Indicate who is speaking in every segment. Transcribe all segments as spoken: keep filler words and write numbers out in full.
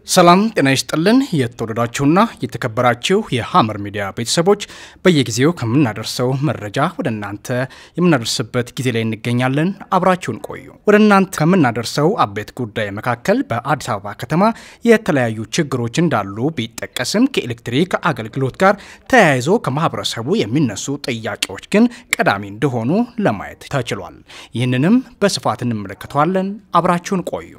Speaker 1: ሰላም ጤና ይስጥልን የተወደዳችሁና የተከበራችሁ የሐመር ሚዲያ ቤተሰቦች በየጊዜው ከምናደርሰው መረጃ ወደናንተ የምናደርስበት ጊዜ ላይ እንገኛለን አብራችሁን ቆዩ ወደናንተ ከምናደርሰው አቤት ጉዳይ መካከል በአዲስ አበባ ከተማ የተለያዩ ችግሮች እንዳሉ ቢጠቀስም ከኤሌክትሪክ አገልግሎት ጋር ተያይዞ ከማህበረሰቡ የሚነሱ ጥያቄዎች ግን ቀዳሚ እንደሆኑ ለማየት ተችሏል ይህንንም በስፋት እንመለከታለን አብራችሁን ቆዩ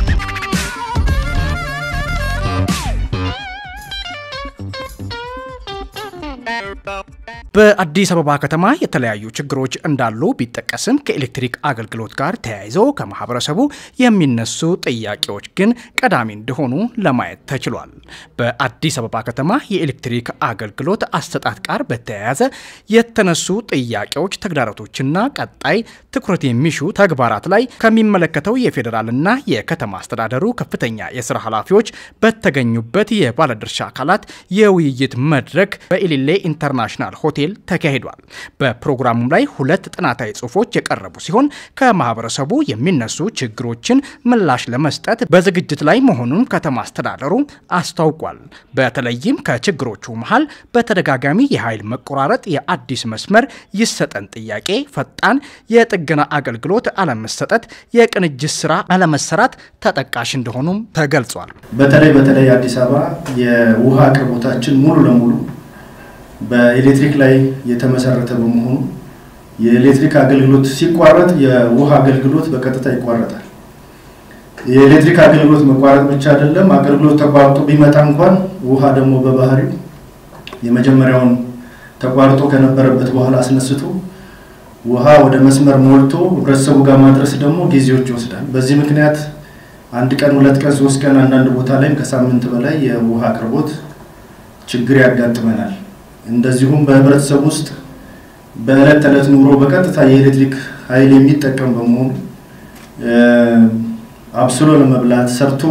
Speaker 1: በአዲስ አበባ ከተማ የተለያዩ ችግሮች እንዳሉ ቢጠቀስም ከኤሌክትሪክ አገልግሎት ጋር ተያይዞ ከማህበረሰቡ የሚነሱ ጥያቄዎች ግን ቀዳሚ እንደሆኑ ለማየት ተችሏል በአዲስ አበባ ከተማ የኤሌክትሪክ አገልግሎት አሰጣጥ ጋር በተያያዘ የተነሱ ጥያቄዎች ተግዳሮቶችና ቀጣይ ትኩረት የሚሹ ተግባራት ላይ ከሚመለከተው የፌደራልና የከተማ አስተዳደሩ ከፍተኛ የሥራ ኃላፊዎች በተገኙበት የባለድርሻ አካላት የውይይት መድረክ በኢሊሌ ኢንተርናሽናል ሆቴል ተካሂዷል በፕሮግራሙም ላይ ሁለት ጥናታዊ ጽሁፎች የቀረቡ ሲሆን ከማህበረሰቡ የሚነሱ ችግሮችን ምላሽ ለመስጠት በዝግጅት ላይ መሆኑን ከተማ አስተዳደሩ አስታውቋል በተለይም ከችግሮቹ መሃል በተደጋጋሚ የኃይል መቆራረጥ የአዲስ መስመር ይሰጠን ጥያቄ ፈጣን የጥገና አገልግሎት አለመሰጠት የቅንጅት ስራ አለመሰራት ተጠቃሽ እንደሆኑም ተገልጿል
Speaker 2: በተለይ በተለይ አዲስ አበባ የውሃ አቅርቦታችን ሙሉ ለሙሉ በኤሌክትሪክ ላይ የተመሰረተ በመሆኑ የኤሌክትሪክ አገልግሎት ሲቋረጥ የውሃ አገልግሎት በቀጥታ ይቋረጣል የኤሌክትሪክ አገልግሎት መቋረጥ ብቻ አይደለም አገልግሎት ተቋርጦ ቢመጣ እንኳን ውሃ ደግሞ በባህሪው የመጀመሪያውን ተቋርጦ ከነበረበት በኋላ አስነስቶ ውሃ ወደ መስመር ሞልቶ ህብረተሰቡ ጋር ማድረስ ደግሞ ጊዜዎች ይወስዳል በዚህ ምክንያት አንድ ቀን ሁለት ቀን ሶስት ቀን አንዳንድ ቦታ ላይ ከሳምንት በላይ የውሃ አቅርቦት ችግር ያጋጥመናል እንደዚሁም በህብረተሰቡ ውስጥ በእለት ተለት ኑሮ በቀጥታ የኤሌክትሪክ ኃይል የሚጠቀም በመሆኑ አብሶሎ ለመብላት ሰርቶ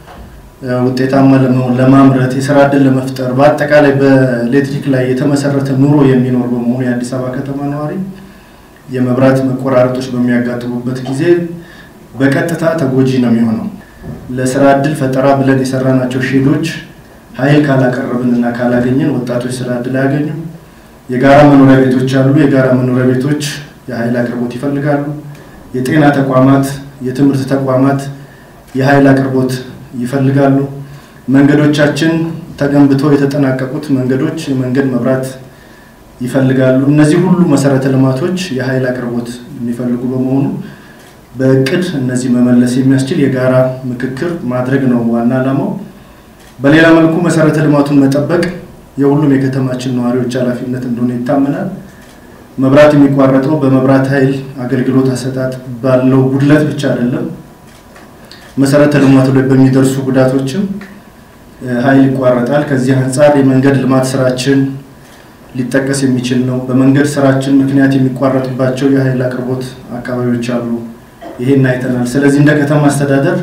Speaker 2: ውጤታማ ለማምረት የሥራ ዕድል ለመፍጠር በአጠቃላይ በኤሌክትሪክ ላይ የተመሰረተ ኑሮ የሚኖር በመሆኑ የአዲስ አበባ ከተማ ነዋሪ የመብራት መቆራረጦች በሚያጋጥሙበት ጊዜ በቀጥታ ተጎጂ ነው የሚሆነው ለሥራ ዕድል ፈጠራ ብለን የሰራናቸው ሼዶች ኃይል ካላቀረብንና ካላገኘን ወጣቶች ስራ ዕድል ያገኙ የጋራ መኖሪያ ቤቶች አሉ የጋራ መኖሪያ ቤቶች የኃይል አቅርቦት ይፈልጋሉ የጤና ተቋማት የትምህርት ተቋማት የኃይል አቅርቦት ይፈልጋሉ መንገዶቻችን ተገንብተው የተጠናቀቁት መንገዶች የመንገድ መብራት ይፈልጋሉ እነዚህ ሁሉ መሰረተ ልማቶች የኃይል አቅርቦት የሚፈልጉ በመሆኑ በእቅድ እነዚህ መመለስ የሚያስችል የጋራ ምክክር ማድረግ ነው ዋና ዓላማው በሌላ መልኩ መሰረተ ልማቱን መጠበቅ የሁሉም የከተማችን ነዋሪዎች ኃላፊነት እንደሆነ ይታመናል መብራት የሚቋረጠው በመብራት ኃይል አገልግሎት አሰጣጥ ባለው ጉድለት ብቻ አይደለም መሰረተ ልማቱ ላይ በሚደርሱ ጉዳቶችም ኃይል ይቋረጣል ከዚህ አንፃር የመንገድ ልማት ስራችን ሊጠቀስ የሚችል ነው በመንገድ ስራችን ምክንያት የሚቋረጥባቸው የኃይል አቅርቦት አካባቢዎች አሉ ይሄን አይተናል ስለዚህ እንደ ከተማ አስተዳደር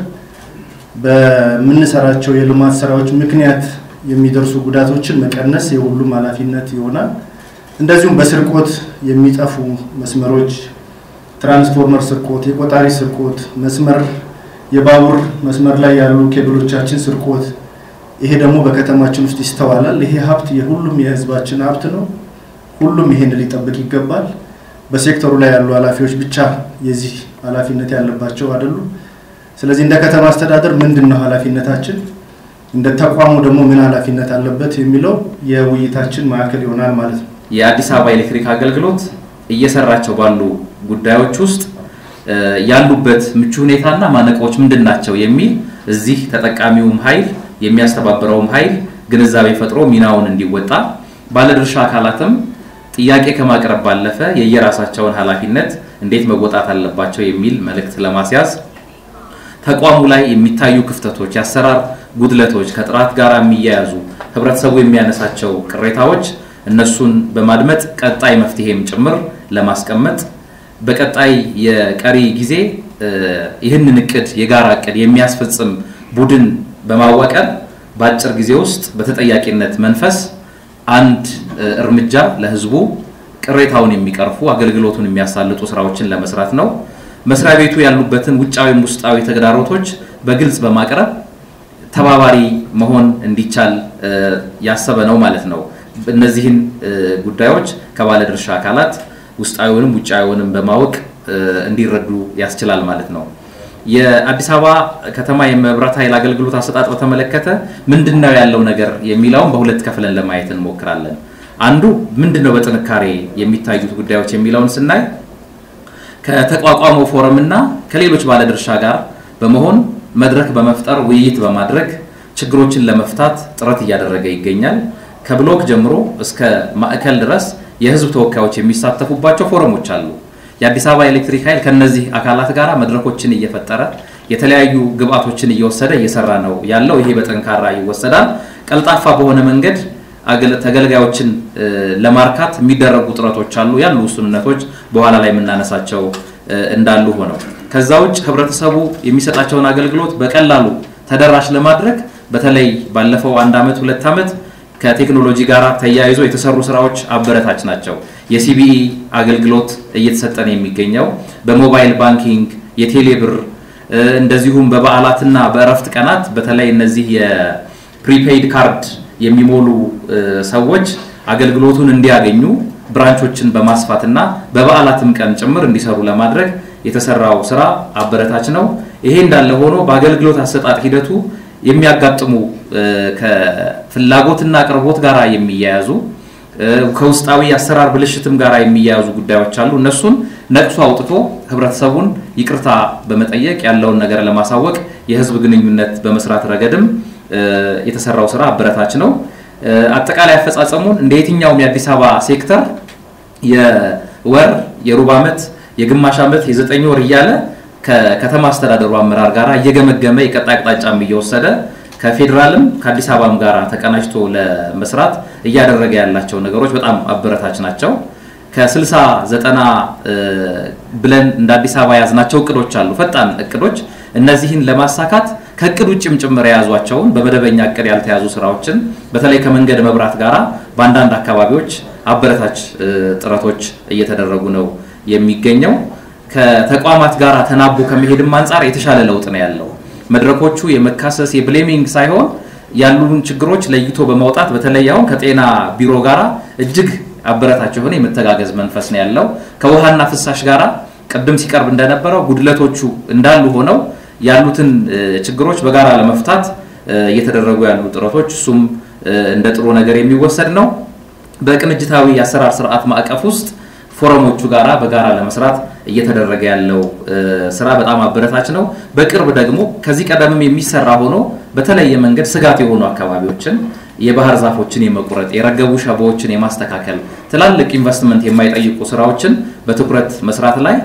Speaker 2: በመንሰራቸው የልማት ስራዎች ምክንያት የሚደርሱ ጉዳቶችን መቀነስ የሁሉም ኃላፊነት ይሆናል እንደዚሁም በስርቆት የሚጠፉ መስመሮች ትራንስፎርመር ስርቆት የቆጣሪ ስርቆት መስመር የባቡር መስመር ላይ ያሉ ኬብሎቻችን ስርቆት ይሄ ደግሞ በከተማችን ውስጥ ይስተዋላል ይሄ ሀብት የሁሉም የህዝባችን ሀብት ነው ሁሉም ይሄን ሊጠብቅ ይገባል በሴክተሩ ላይ ያሉ ኃላፊዎች ብቻ የዚህ ኃላፊነት ያለባቸው አይደሉም ስለዚህ እንደ ከተማ አስተዳደር ምንድነው ኃላፊነታችን እንደ ተቋሙ ደግሞ ምን ኃላፊነት አለበት የሚለው የውይይታችን ማዕከል ይሆናል ማለት ነው
Speaker 3: የአዲስ አበባ ኤሌክትሪክ አገልግሎት እየሰራቸው ባሉ ጉዳዮች ውስጥ ያሉበት ምቹ ሁኔታና ማነቆች ምንድናቸው የሚል እዚህ ተጠቃሚውም ኃይል የሚያስተባብረውም ኃይል ግንዛቤ ፈጥሮ ሚናውን እንዲወጣ ባለድርሻ አካላትም ጥያቄ ከማቅረብ ባለፈ የየራሳቸውን ኃላፊነት እንዴት መወጣት አለባቸው የሚል መልእክት ለማስያዝ ተቋሙ ላይ የሚታዩ ክፍተቶች ያሰራር ጉድለቶች ከጥራት ጋር የሚያያዙ ህብረተሰቡ የሚያነሳቸው ቅሬታዎች እነሱን በማድመጥ ቀጣይ መፍትሄም ጭምር ለማስቀመጥ በቀጣይ የቀሪ ጊዜ ይህንን እቅድ የጋራ እቅድ የሚያስፈጽም ቡድን በማዋቀር በአጭር ጊዜ ውስጥ በተጠያቂነት መንፈስ አንድ እርምጃ ለህዝቡ ቅሬታውን የሚቀርፉ አገልግሎቱን የሚያሳልጡ ስራዎችን ለመስራት ነው መስሪያ ቤቱ ያሉበትን ውጫዊ ሙስጣዊ ተግዳሮቶች በግልጽ በማቅረብ ተባባሪ መሆን እንዲቻል ያሰበ ነው ማለት ነው። እነዚህን ጉዳዮች ከባለድርሻ አካላት ውስጣዊውንም ውጫዊውንም በማወቅ እንዲረዱ ያስችላል ማለት ነው። የአዲስ አበባ ከተማ የመብራት ኃይል አገልግሎት አሰጣጥ በተመለከተ ምንድነው ያለው ነገር የሚለውን በሁለት ከፍለን ለማየት እንሞክራለን። አንዱ ምንድነው በጥንካሬ የሚታዩት ጉዳዮች የሚለውን ስናይ ከተቋቋመው ፎረምና ከሌሎች ባለድርሻ ጋር በመሆን መድረክ በመፍጠር ውይይት በማድረግ ችግሮችን ለመፍታት ጥረት እያደረገ ይገኛል። ከብሎክ ጀምሮ እስከ ማዕከል ድረስ የህዝብ ተወካዮች የሚሳተፉባቸው ፎረሞች አሉ። የአዲስ አበባ ኤሌክትሪክ ኃይል ከነዚህ አካላት ጋር መድረኮችን እየፈጠረ የተለያዩ ግብአቶችን እየወሰደ እየሰራ ነው ያለው። ይሄ በጠንካራ ይወሰዳል። ቀልጣፋ በሆነ መንገድ ተገልጋዮችን ለማርካት የሚደረጉ ጥረቶች አሉ። ያሉ ውስንነቶች በኋላ ላይ የምናነሳቸው እንዳሉ ሆነው ከዛው ህብረተሰቡ የሚሰጣቸውን አገልግሎት በቀላሉ ተደራሽ ለማድረግ በተለይ ባለፈው አንድ አመት ሁለት አመት ከቴክኖሎጂ ጋር ተያይዞ የተሰሩ ስራዎች አበረታች ናቸው። የሲቢኢ አገልግሎት እየተሰጠነ የሚገኘው በሞባይል ባንኪንግ የቴሌብር እንደዚሁም በበዓላትና በእረፍት ቀናት በተለይ እነዚህ የፕሪፔይድ ካርድ የሚሞሉ ሰዎች አገልግሎቱን እንዲያገኙ ብራንቾችን በማስፋትና በበዓላትም ቀን ጭምር እንዲሰሩ ለማድረግ የተሰራው ስራ አበረታች ነው። ይሄ እንዳለ ሆኖ በአገልግሎት አሰጣጥ ሂደቱ የሚያጋጥሙ ከፍላጎትና አቅርቦት ጋር የሚያያዙ ከውስጣዊ አሰራር ብልሽትም ጋር የሚያያዙ ጉዳዮች አሉ። እነሱን ነቅሶ አውጥቶ ህብረተሰቡን ይቅርታ በመጠየቅ ያለውን ነገር ለማሳወቅ የህዝብ ግንኙነት በመስራት ረገድም የተሰራው ስራ አበረታች ነው። አጠቃላይ አፈጻጸሙን እንደ የትኛውም የአዲስ አበባ ሴክተር የወር የሩብ ዓመት የግማሽ ዓመት የዘጠኝ ወር እያለ ከከተማ አስተዳደሩ አመራር ጋር እየገመገመ የቀጣይ አቅጣጫም እየወሰደ ከፌደራልም ከአዲስ አበባም ጋር ተቀናጅቶ ለመስራት እያደረገ ያላቸው ነገሮች በጣም አበረታች ናቸው። ከ60 ዘጠና ብለን እንደ አዲስ አበባ ያዝናቸው እቅዶች አሉ፣ ፈጣን እቅዶች። እነዚህን ለማሳካት ከእቅድ ውጭም ጭምር ያዟቸውን በመደበኛ እቅድ ያልተያዙ ስራዎችን በተለይ ከመንገድ መብራት ጋራ በአንዳንድ አካባቢዎች አበረታች ጥረቶች እየተደረጉ ነው የሚገኘው። ከተቋማት ጋራ ተናቦ ከመሄድም አንፃር የተሻለ ለውጥ ነው ያለው። መድረኮቹ የመካሰስ የብሌሚንግ ሳይሆን ያሉን ችግሮች ለይቶ በማውጣት በተለይ አሁን ከጤና ቢሮ ጋራ እጅግ አበረታች ሆነ የመተጋገዝ መንፈስ ነው ያለው። ከውሃና ፍሳሽ ጋራ ቀደም ሲቀርብ እንደነበረው ጉድለቶቹ እንዳሉ ሆነው ያሉትን ችግሮች በጋራ ለመፍታት እየተደረጉ ያሉ ጥረቶች እሱም እንደ ጥሩ ነገር የሚወሰድ ነው። በቅንጅታዊ የአሰራር ስርዓት ማዕቀፍ ውስጥ ፎረሞቹ ጋራ በጋራ ለመስራት እየተደረገ ያለው ስራ በጣም አበረታች ነው። በቅርብ ደግሞ ከዚህ ቀደምም የሚሰራ ሆኖ በተለየ መንገድ ስጋት የሆኑ አካባቢዎችን የባህር ዛፎችን የመቁረጥ የረገቡ ሸቦችን የማስተካከል ትላልቅ ኢንቨስትመንት የማይጠይቁ ስራዎችን በትኩረት መስራት ላይ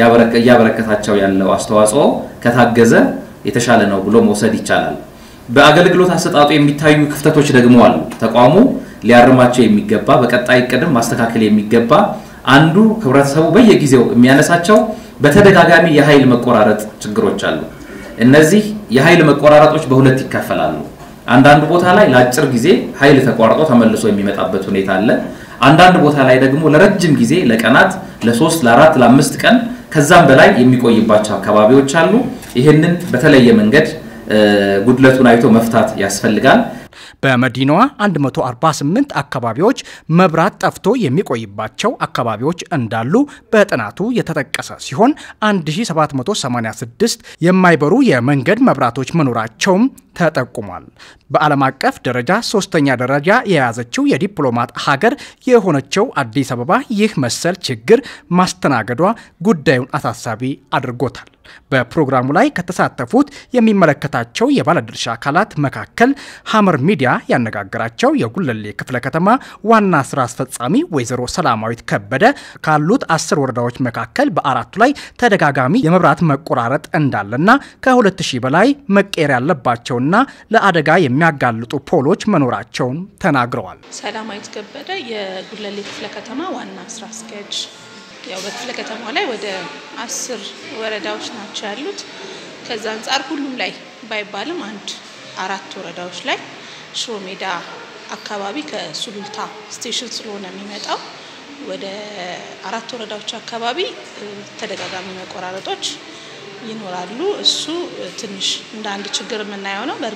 Speaker 3: ያበረከታቸው ያለው አስተዋጽኦ ከታገዘ የተሻለ ነው ብሎ መውሰድ ይቻላል። በአገልግሎት አሰጣጡ የሚታዩ ክፍተቶች ደግሞ አሉ። ተቋሙ ሊያርማቸው የሚገባ በቀጣይ ቀደም ማስተካከል የሚገባ አንዱ ህብረተሰቡ በየጊዜው የሚያነሳቸው በተደጋጋሚ የኃይል መቆራረጥ ችግሮች አሉ። እነዚህ የኃይል መቆራረጦች በሁለት ይከፈላሉ። አንዳንድ ቦታ ላይ ለአጭር ጊዜ ኃይል ተቋርጦ ተመልሶ የሚመጣበት ሁኔታ አለ። አንዳንድ ቦታ ላይ ደግሞ ለረጅም ጊዜ ለቀናት ለሶስት ለአራት ለአምስት ቀን ከዛም በላይ የሚቆይባቸው አካባቢዎች አሉ። ይሄንን በተለየ መንገድ ጉድለቱን አይቶ መፍታት ያስፈልጋል።
Speaker 1: በመዲናዋ አንድ መቶ አርባ ስምንት አካባቢዎች መብራት ጠፍቶ የሚቆይባቸው አካባቢዎች እንዳሉ በጥናቱ የተጠቀሰ ሲሆን አንድ ሺህ ሰባት መቶ ሰማንያ ስድስት የማይበሩ የመንገድ መብራቶች መኖራቸውም ተጠቁሟል። በዓለም አቀፍ ደረጃ ሶስተኛ ደረጃ የያዘችው የዲፕሎማት ሀገር የሆነችው አዲስ አበባ ይህ መሰል ችግር ማስተናገዷ ጉዳዩን አሳሳቢ አድርጎታል። በፕሮግራሙ ላይ ከተሳተፉት የሚመለከታቸው የባለድርሻ አካላት መካከል ሐመር ሚዲያ ያነጋገራቸው የጉለሌ ክፍለ ከተማ ዋና ስራ አስፈጻሚ ወይዘሮ ሰላማዊት ከበደ ካሉት አስር ወረዳዎች መካከል በአራቱ ላይ ተደጋጋሚ የመብራት መቆራረጥ እንዳለና ከሁለት ሺህ በላይ መቀየር ያለባቸውና ለአደጋ የሚያጋልጡ ፖሎች መኖራቸውን ተናግረዋል።
Speaker 4: ሰላማዊት ከበደ የጉለሌ ክፍለ ከተማ ዋና ስራ አስኪያጅ። ያው በክፍለ ከተማው ላይ ወደ አስር ወረዳዎች ናቸው ያሉት። ከዛ አንፃር ሁሉም ላይ ባይባልም አንድ አራት ወረዳዎች ላይ ሽሮ ሜዳ አካባቢ ከሱሉልታ ስቴሽን ስለሆነ የሚመጣው ወደ አራት ወረዳዎች አካባቢ ተደጋጋሚ መቆራረጦች ይኖራሉ። እሱ ትንሽ እንደ አንድ ችግር የምናየው ነው። በእርግጥ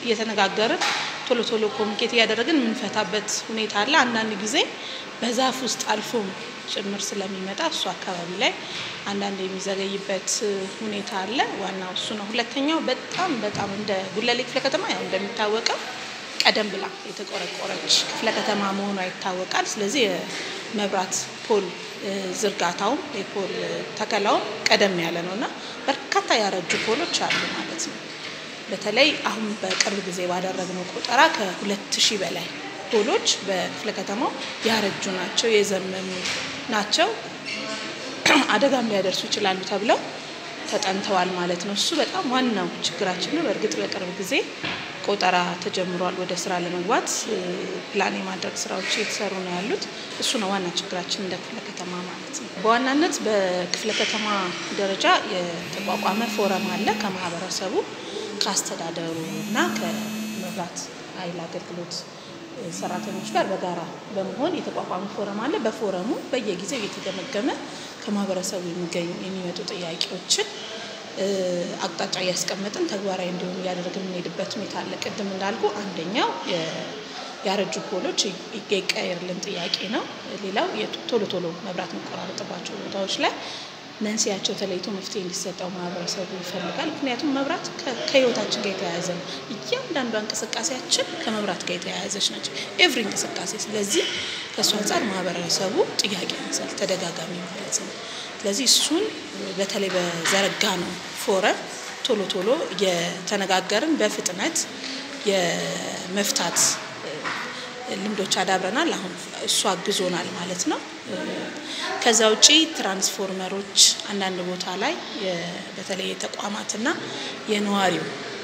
Speaker 4: እየተነጋገርን ቶሎ ቶሎ ኮሚኒኬት ያደረግን ምን ፈታበት ሁኔታ አለ አንዳንድ ጊዜ በዛፍ ውስጥ አልፎ ጭምር ስለሚመጣ እሱ አካባቢ ላይ አንዳንድ የሚዘገይበት ሁኔታ አለ ዋናው እሱ ነው ሁለተኛው በጣም በጣም እንደ ጉለሌ ክፍለ ከተማ ያው እንደሚታወቀው ቀደም ብላ የተቆረቆረች ክፍለ ከተማ መሆኗ ይታወቃል ስለዚህ መብራት ፖል ዝርጋታው የፖል ተከላው ቀደም ያለ ነውና በርካታ ያረጁ ፖሎች አሉ ማለት ነው በተለይ አሁን በቅርብ ጊዜ ባደረግነው ቆጠራ ከሁለት ሺህ በላይ ፖሎች በክፍለ ከተማው ያረጁ ናቸው የዘመኑ ናቸው አደጋም ሊያደርሱ ይችላሉ ተብለው ተጠንተዋል ማለት ነው እሱ በጣም ዋናው ችግራችን ነው በእርግጥ በቅርብ ጊዜ ቆጠራ ተጀምሯል ወደ ስራ ለመግባት ፕላን የማድረግ ስራዎች እየተሰሩ ነው ያሉት እሱ ነው ዋና ችግራችን እንደ ክፍለ ከተማ ማለት ነው በዋናነት በክፍለ ከተማ ደረጃ የተቋቋመ ፎረም አለ ከማህበረሰቡ ካስተዳደሩና ከመብራት ኃይል አገልግሎት ሰራተኞች ጋር በጋራ በመሆን የተቋቋመ ፎረም አለ በፎረሙ በየጊዜው እየተገመገመ ከማህበረሰቡ የሚገኙ የሚመጡ ጥያቄዎችን አቅጣጫ ያስቀመጥን ተግባራዊ እንዲሆኑ ያደረግን እንሄድበት ሁኔታ አለ ቀደም እንዳልኩ አንደኛው ያረጁ ፖሎች ይቀየርልን ጥያቄ ነው ሌላው የቶሎ ቶሎ መብራት መቆራረጥባቸው ቦታዎች ላይ መንስያቸው ተለይቶ መፍትሄ እንዲሰጠው ማህበረሰቡ ይፈልጋል ምክንያቱም መብራት ከህይወታችን ጋር የተያያዘ ነው እያንዳንዱ እንቅስቃሴያችን ከመብራት ጋር የተያያዘች ነች ኤቭሪ እንቅስቃሴ ስለዚህ ከሱ አንፃር ማህበረሰቡ ጥያቄ ያነሳል ተደጋጋሚ ማለት ነው ስለዚህ እሱን በተለይ በዘረጋ ነው ፎረም ቶሎ ቶሎ የተነጋገርን በፍጥነት የመፍታት ልምዶች አዳብረናል አሁን እሱ አግዞናል ማለት ነው ከዛውጪ ትራንስፎርመሮች አንዳንድ ቦታ ላይ በተለይ ተቋማትና የነዋሪው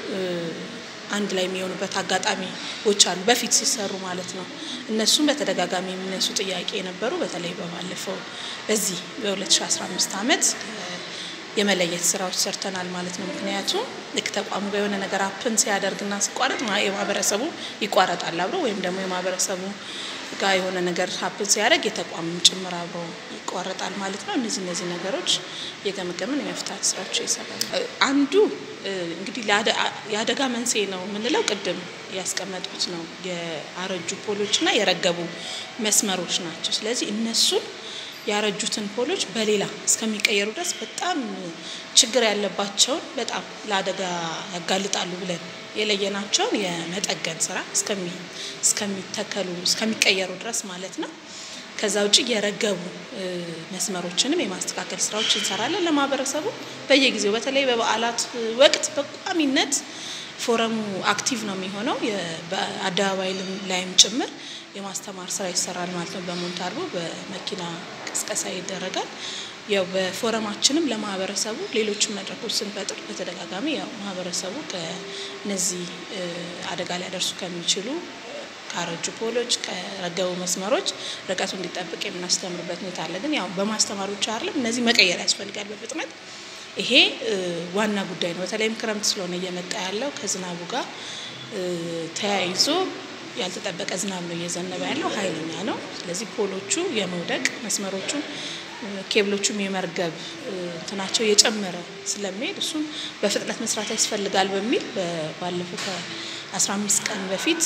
Speaker 4: አንድ ላይ የሚሆኑበት አጋጣሚዎች አሉ በፊት ሲሰሩ ማለት ነው እነሱም በተደጋጋሚ የሚነሱ ጥያቄ ነበሩ በተለይ በማለፈው በዚህ በ2015 አመት የመለየት ስራዎች ሰርተናል ማለት ነው ምክንያቱም ልክ ተቋሙ ጋር የሆነ ነገር አፕን ሲያደርግና ሲቋረጥ የማህበረሰቡ ይቋረጣል አብሮ ወይም ደግሞ የማህበረሰቡ ጋር የሆነ ነገር አፕን ሲያደርግ የተቋሙ ጭምር አብሮ ይቋረጣል ማለት ነው እነዚህ እነዚህ ነገሮች የገመገምን የመፍታት ስራዎች ይሰራሉ አንዱ እንግዲህ ያደጋ መንስኤ ነው ምንለው ቅድም ያስቀመጡት ነው የአረጁ ፖሎችና የረገቡ መስመሮች ናቸው ስለዚህ እነሱ ያረጁትን ፖሎች በሌላ እስከሚቀየሩ ድረስ በጣም ችግር ያለባቸው በጣም ለአደጋ ያጋልጣሉ ብለን የለየናቸው የመጠገን ስራ እስከሚ እስከሚተከሉ እስከሚቀየሩ ድረስ ማለት ነው ከዛውጪ የረገቡ መስመሮችንም የማስተካከል ስራዎች እንሰራለን ለማህበረሰቡ በየጊዜው በተለይ በበዓላት ወቅት በቋሚነት ፎረሙ አክቲቭ ነው የሚሆነው በአደባባይ ላይም ጭምር የማስተማር ስራ ይሰራል ማለት ነው በሞንታርቦ በመኪና ቅስቀሳ ይደረጋል ያው በፎረማችንም ለማህበረሰቡ ሌሎችም መድረኮች ስንፈጥር በተደጋጋሚ ያው ማህበረሰቡ ከነዚህ አደጋ ላይ ያደርሱ ከሚችሉ ካረጁ ፖሎች ከረገቡ መስመሮች ርቀቱ እንዲጠብቅ የምናስተምርበት ሁኔታ አለ ግን ያው በማስተማር ብቻ አይደለም እነዚህ መቀየር ያስፈልጋል በፍጥነት ይሄ ዋና ጉዳይ ነው በተለይም ክረምት ስለሆነ እየመጣ ያለው ከዝናቡ ጋር ተያይዞ ያልተጠበቀ ዝናብ ነው እየዘነበ ያለው ኃይለኛ ነው ስለዚህ ፖሎቹ የመውደቅ መስመሮቹ ኬብሎቹም የመርገብ እንትናቸው የጨመረ ስለሚሄድ እሱን በፍጥነት መስራት ያስፈልጋል በሚል ባለፈው ከ15 ቀን በፊት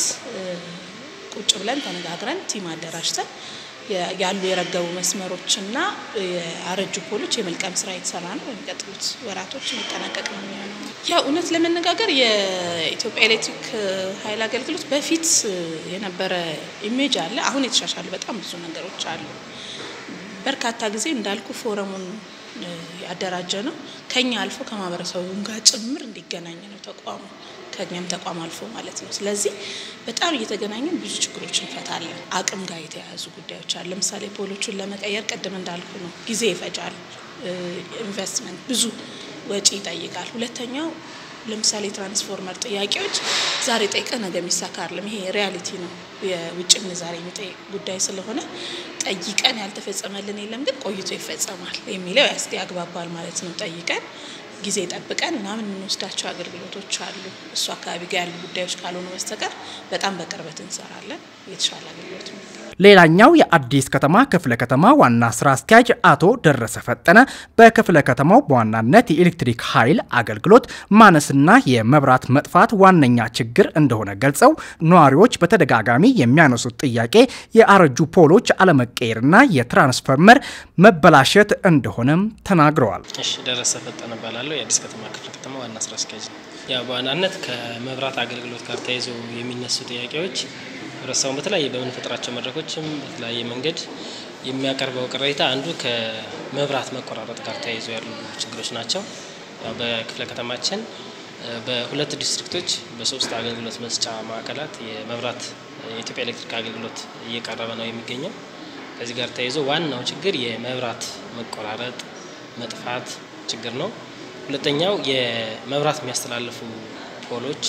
Speaker 4: ቁጭ ብለን ተነጋግረን ቲም አደራጅተን ያሉ የረገቡ መስመሮችና የአረጁ ፖሎች የመልቀም ስራ የተሰራ ነው በሚቀጥሉት ወራቶች የሚጠናቀቅ ነው የሚሆነው ያው እውነት ለመነጋገር የኢትዮጵያ ኤሌክትሪክ ኃይል አገልግሎት በፊት የነበረ ኢሜጅ አለ አሁን የተሻሻሉ በጣም ብዙ ነገሮች አሉ በርካታ ጊዜ እንዳልኩ ፎረሙን ያደራጀ ነው ከኛ አልፎ ከማህበረሰቡ ጋር ጭምር እንዲገናኝ ነው ተቋሙ ከኛም ተቋም አልፎ ማለት ነው ስለዚህ በጣም እየተገናኘን ብዙ ችግሮችን እንፈታለን አቅም ጋር የተያያዙ ጉዳዮች አሉ ለምሳሌ ፖሎቹን ለመቀየር ቀደም እንዳልኩ ነው ጊዜ ይፈጃል ኢንቨስትመንት ብዙ ወጪ ይጠይቃል ሁለተኛው ለምሳሌ ትራንስፎርመር ጥያቄዎች ዛሬ ጠይቀ ነገ የሚሳካርለም ይሄ ሪያሊቲ ነው የውጭ ምንዛሬ የሚጠይቅ ጉዳይ ስለሆነ ጠይቀን ያልተፈጸመልን የለም ግን ቆይቶ ይፈጸማል የሚለው ያስቲ ያግባባል ማለት ነው ጠይቀን ጊዜ ጠብቀን ምናምን እንወስዳቸው አገልግሎቶች አሉ። እሱ አካባቢ ጋር ያሉ ጉዳዮች ካልሆኑ በስተቀር በጣም በቅርበት እንሰራለን። የተሻለ አገልግሎት ነው።
Speaker 1: ሌላኛው የአዲስ ከተማ ክፍለ ከተማ ዋና ስራ አስኪያጅ አቶ ደረሰ ፈጠነ በክፍለ ከተማው በዋናነት የኤሌክትሪክ ኃይል አገልግሎት ማነስና የመብራት መጥፋት ዋነኛ ችግር እንደሆነ ገልጸው ነዋሪዎች በተደጋጋሚ የሚያነሱት ጥያቄ የአረጁ ፖሎች አለመቀየርና የትራንስፎርመር መበላሸት እንደሆነም ተናግረዋል።
Speaker 5: እሺ ደረሰ ፈጠነ ባላለው የአዲስ ከተማ ክፍለ ከተማ ዋና ስራ አስኪያጅ ነው። ያ በዋናነት ከመብራት አገልግሎት ጋር ተያይዞ የሚነሱ ጥያቄዎች ረሳውን በተለያየ በመንፈጥራቸው መድረኮችም በተለያየ መንገድ የሚያቀርበው ቅሬታ አንዱ ከመብራት መቆራረጥ ጋር ተያይዞ ያሉ ችግሮች ናቸው። ያው በክፍለ ከተማችን በሁለት ዲስትሪክቶች በሶስት አገልግሎት መስጫ ማዕከላት የመብራት የኢትዮጵያ ኤሌክትሪክ አገልግሎት እየቀረበ ነው የሚገኘው። ከዚህ ጋር ተያይዞ ዋናው ችግር የመብራት መቆራረጥ መጥፋት ችግር ነው። ሁለተኛው የመብራት የሚያስተላልፉ ፖሎች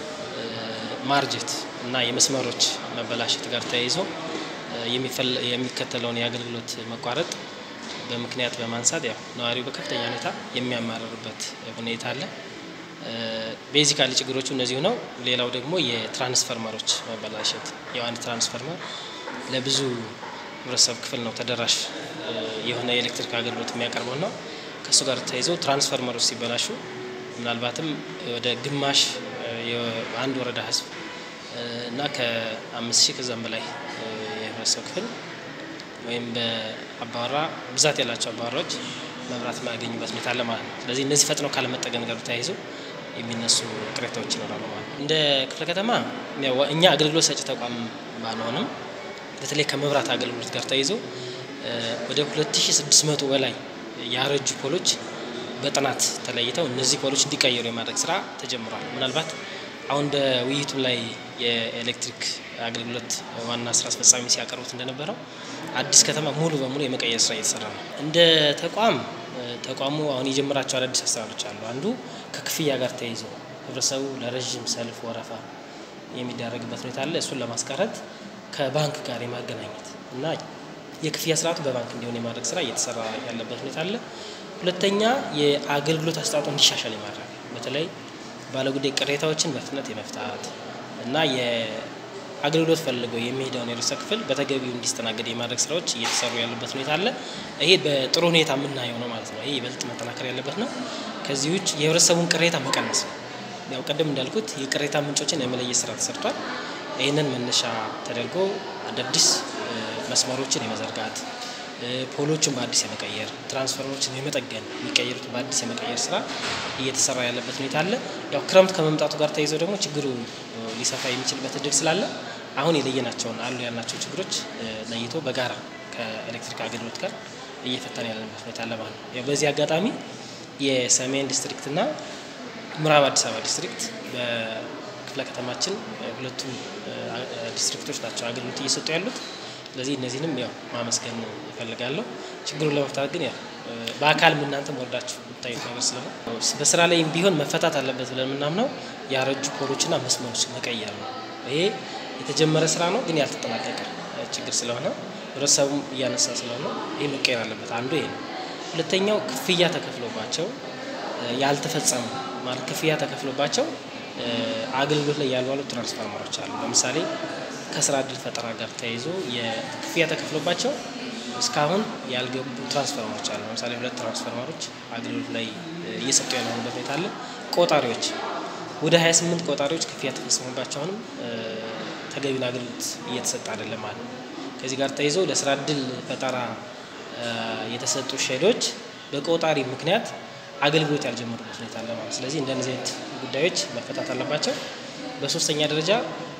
Speaker 5: ማርጀት እና የመስመሮች መበላሸት ጋር ተያይዞ የሚከተለውን የአገልግሎት መቋረጥ በምክንያት በማንሳት ያው ነዋሪው በከፍተኛ ሁኔታ የሚያማርርበት ሁኔታ አለ። ቤዚካሊ ችግሮቹ እነዚህ ነው። ሌላው ደግሞ የትራንስፎርመሮች መበላሸት ያው አንድ ትራንስፎርመር ለብዙ ህብረተሰብ ክፍል ነው ተደራሽ የሆነ የኤሌክትሪክ አገልግሎት የሚያቀርበው ነው። ከሱ ጋር ተያይዞ ትራንስፎርመሮች ሲበላሹ ምናልባትም ወደ ግማሽ የአንድ ወረዳ ህዝብ እና ከአምስት ሺህ ከዛም በላይ የህብረተሰብ ክፍል ወይም በአባወራ ብዛት ያላቸው አባወራዎች መብራት ማያገኙበት ሁኔታ አለ ማለት ነው። ስለዚህ እነዚህ ፈጥነው ካለመጠገን ጋር ተያይዞ የሚነሱ ቅሬታዎች ይኖራሉ ማለት ነው። እንደ ክፍለ ከተማ እኛ አገልግሎት ሰጪ ተቋም ባንሆንም በተለይ ከመብራት አገልግሎት ጋር ተያይዞ ወደ ሁለት ሺህ ስድስት መቶ በላይ ያረጁ ፖሎች በጥናት ተለይተው እነዚህ ፖሎች እንዲቀየሩ የማድረግ ስራ ተጀምሯል። ምናልባት አሁን በውይይቱ ላይ የኤሌክትሪክ አገልግሎት ዋና ስራ አስፈጻሚ ሲያቀርቡት እንደነበረው አዲስ ከተማ ሙሉ በሙሉ የመቀየር ስራ እየተሰራ ነው። እንደ ተቋም ተቋሙ አሁን የጀመራቸው አዳዲስ አሰራሮች አሉ። አንዱ ከክፍያ ጋር ተያይዞ ህብረተሰቡ ለረጅም ሰልፍ ወረፋ የሚዳረግበት ሁኔታ አለ። እሱን ለማስቀረት ከባንክ ጋር የማገናኘት እና የክፍያ ስርዓቱ በባንክ እንዲሆን የማድረግ ስራ እየተሰራ ያለበት ሁኔታ አለ። ሁለተኛ የአገልግሎት አሰጣጡ እንዲሻሻል የማድረግ በተለይ ባለጉዳይ ቅሬታዎችን በፍጥነት የመፍታት እና የአገልግሎት ፈልገው የሚሄደውን የህብረተሰብ ክፍል በተገቢው እንዲስተናገድ የማድረግ ስራዎች እየተሰሩ ያሉበት ሁኔታ አለ። ይሄ በጥሩ ሁኔታ የምናየው ነው ማለት ነው። ይሄ ይበልጥ መጠናከር ያለበት ነው። ከዚህ ውጭ የህብረተሰቡን ቅሬታ መቀነስ ነው። ያው ቀደም እንዳልኩት የቅሬታ ምንጮችን የመለየት ስራ ተሰርቷል። ይህንን መነሻ ተደርጎ አዳዲስ መስመሮችን የመዘርጋት ፖሎችን በአዲስ የመቀየር ትራንስፎርመሮችን የመጠገን የሚቀየሩት በአዲስ የመቀየር ስራ እየተሰራ ያለበት ሁኔታ አለ። ያው ክረምት ከመምጣቱ ጋር ተያይዞ ደግሞ ችግሩ ሊሰፋ የሚችልበት እድል ስላለ አሁን የለየናቸውን አሉ ያልናቸው ችግሮች ለይቶ በጋራ ከኤሌክትሪክ አገልግሎት ጋር እየፈታን ያለበት ሁኔታ አለ ማለት ነው። ያው በዚህ አጋጣሚ የሰሜን ዲስትሪክት እና ምዕራብ አዲስ አበባ ዲስትሪክት በክፍለ ከተማችን ሁለቱ ዲስትሪክቶች ናቸው አገልግሎት እየሰጡ ያሉት። ስለዚህ እነዚህንም ያው ማመስገን እፈልጋለሁ። ችግሩን ለመፍታት ግን ያው በአካል እናንተም ወርዳችሁ የምታዩት ነገር ስለሆነ በስራ ላይ ቢሆን መፈታት አለበት ብለን የምናምነው ያረጁ ፖሎችና መስመሮች መቀየር ነው። ይሄ የተጀመረ ስራ ነው ግን ያልተጠናቀቀ ችግር ስለሆነ ህብረተሰቡም እያነሳ ስለሆነ ይሄ መቀየር አለበት። አንዱ ይሄ ነው። ሁለተኛው ክፍያ ተከፍሎባቸው ያልተፈጸሙ ማለት ክፍያ ተከፍሎባቸው አገልግሎት ላይ ያልዋሉ ትራንስፎርመሮች አሉ። ለምሳሌ ከስራ እድል ፈጠራ ጋር ተያይዞ የክፍያ ተከፍሎባቸው እስካሁን ያልገቡ ትራንስፎርመሮች አሉ። ለምሳሌ ሁለት ትራንስፎርመሮች አገልግሎት ላይ እየሰጡ ያለበት ሁኔታ አለ። ቆጣሪዎች ወደ ሀያ ስምንት ቆጣሪዎች ክፍያ ተፈጽሞባቸውንም ተገቢውን አገልግሎት እየተሰጠ አይደለም ማለት ነው። ከዚህ ጋር ተያይዞ ለስራ እድል ፈጠራ የተሰጡ ሼዶች በቆጣሪ ምክንያት አገልግሎት ያልጀመሩበት ሁኔታ አለ ማለት። ስለዚህ እንደዚህ አይነት ጉዳዮች መፈታት አለባቸው። በሶስተኛ ደረጃ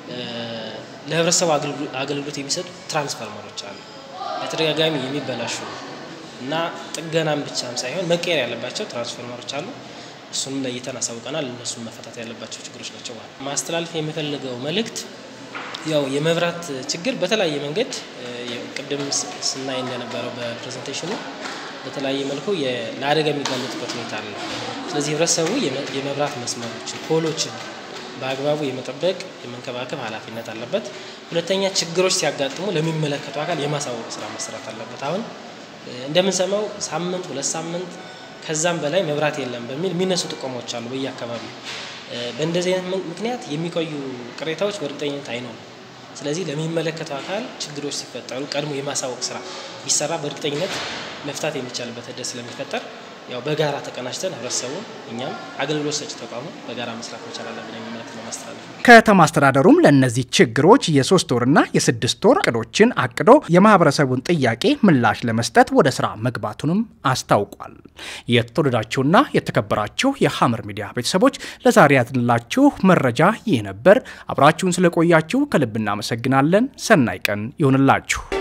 Speaker 5: ለህብረተሰቡ አገልግሎት የሚሰጡ ትራንስፎርመሮች አሉ። በተደጋጋሚ የሚበላሹ እና ጥገናም ብቻም ሳይሆን መቀየር ያለባቸው ትራንስፎርመሮች አሉ። እሱንም ለይተን አሳውቀናል። እነሱም መፈታት ያለባቸው ችግሮች ናቸው ማለት ነው። ማስተላለፍ የሚፈልገው መልእክት ያው የመብራት ችግር በተለያየ መንገድ ቅድም ስናይ እንደነበረው በፕሬዘንቴሽኑ በተለያየ መልኩ ለአደጋ የሚጋለጥበት ሁኔታ አለ። ስለዚህ ህብረተሰቡ የመብራት መስመሮችን ፖሎችን በአግባቡ የመጠበቅ የመንከባከብ ኃላፊነት አለበት። ሁለተኛ ችግሮች ሲያጋጥሙ ለሚመለከተው አካል የማሳወቅ ስራ መስራት አለበት። አሁን እንደምንሰማው ሳምንት ሁለት ሳምንት ከዛም በላይ መብራት የለም በሚል የሚነሱ ጥቆማዎች አሉ በየአካባቢው። በእንደዚህ አይነት ምክንያት የሚቆዩ ቅሬታዎች በእርግጠኝነት አይኖርም። ስለዚህ ለሚመለከተው አካል ችግሮች ሲፈጠሩ ቀድሞ የማሳወቅ ስራ ቢሰራ በእርግጠኝነት መፍታት የሚቻልበት እድል ስለሚፈጠር ያው በጋራ ተቀናጅተን ህብረተሰቡ እኛም አገልግሎት ሰጪ ተቋሙ በጋራ መስራት መቻል አለብን የሚል መልእክት ነው ማስተላለፍ።
Speaker 1: ከተማ አስተዳደሩም ለነዚህ ችግሮች የሶስት ወርና የስድስት ወር እቅዶችን አቅዶ የማህበረሰቡን ጥያቄ ምላሽ ለመስጠት ወደ ስራ መግባቱንም አስታውቋል። የተወደዳችሁና የተከበራችሁ የሐመር ሚዲያ ቤተሰቦች ለዛሬ ያዝንላችሁ መረጃ ይህ ነበር። አብራችሁን ስለቆያችሁ ከልብ እናመሰግናለን። ሰናይ ቀን ይሁንላችሁ።